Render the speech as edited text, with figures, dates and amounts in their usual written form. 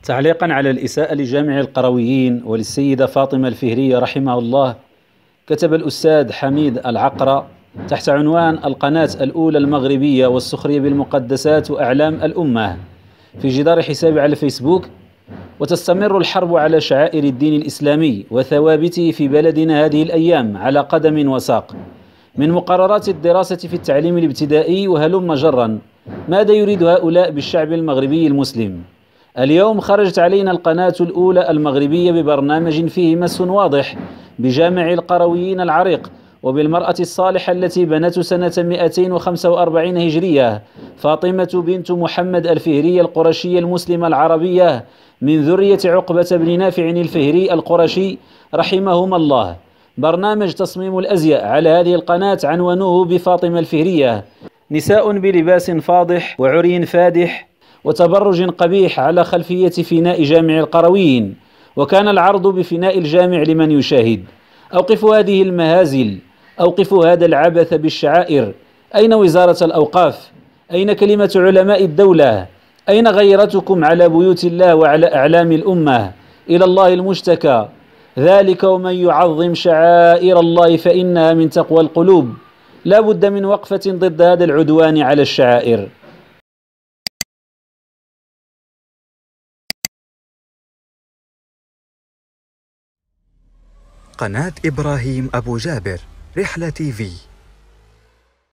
تعليقا على الإساءة لجامع القرويين وللسيدة فاطمة الفهرية رحمه الله، كتب الأستاذ حميد العقرة تحت عنوان القناة الأولى المغربية والسخرية بالمقدسات وأعلام الأمة في جدار حسابه على الفيسبوك: وتستمر الحرب على شعائر الدين الإسلامي وثوابته في بلدنا هذه الأيام على قدم وساق، من مقررات الدراسة في التعليم الابتدائي وهلم جرا. ماذا يريد هؤلاء بالشعب المغربي المسلم؟ اليوم خرجت علينا القناة الأولى المغربية ببرنامج فيه مس واضح بجامع القرويين العريق وبالمرأة الصالحة التي بنته سنة 245 هجرية، فاطمة بنت محمد الفهري القرشية المسلمة العربية من ذرية عقبة بن نافع الفهري القرشي رحمهما الله. برنامج تصميم الأزياء على هذه القناة عنوانوه بفاطمة الفهرية: نساء بلباس فاضح وعري فادح وتبرج قبيح على خلفية فناء جامع القرويين، وكان العرض بفناء الجامع لمن يشاهد. أوقفوا هذه المهازل، أوقفوا هذا العبث بالشعائر. أين وزارة الأوقاف؟ أين كلمة علماء الدولة؟ أين غيرتكم على بيوت الله وعلى أعلام الأمة؟ إلى الله المشتكى. ذلك ومن يعظم شعائر الله فإنها من تقوى القلوب. لا بد من وقفة ضد هذا العدوان على الشعائر. قناة إبراهيم أبو جابر، رحلة TV.